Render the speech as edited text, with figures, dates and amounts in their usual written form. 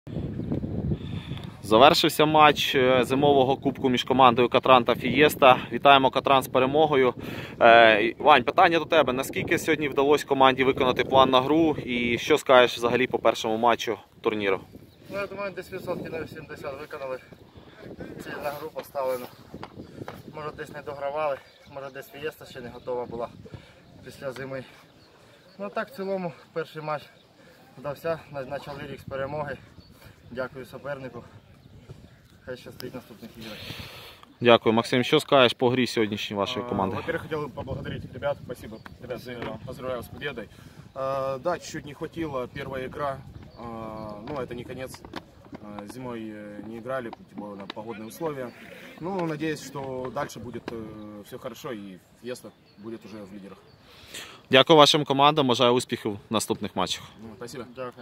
Завершився матч зимового кубку між командою Катран та Фієста. Вітаємо Катран з перемогою. Вань, питання до тебе. Наскільки сьогодні вдалося команді виконати план на гру і що скажеш взагалі по першому матчу турніру? Ну, я думаю, десь відсотків на 80 виконали. Ціль на гру поставлено. Може десь не догравали, може десь Фієста ще не готова була після зими. Ну так в цілому перший матч вдався, почали рік з перемоги. Дякую супернику. Хай щастить наступних іграх. Дякую. Максим, що скажеш по грі сьогоднішньої вашої команди? Во-первых, хотел поблагодарить ребят. Спасибо, ребят, поздравляю с победой. Да, чуть-чуть не хватило. Первая игра, ну это не конец. Зимой не играли, тем более на погодные условия. Ну, надеюсь, что дальше будет все хорошо и Фиеста будет уже в лидерах. Дякую вашим командам. Бажаю успіхів в наступних матчах. Спасибо. Дякую.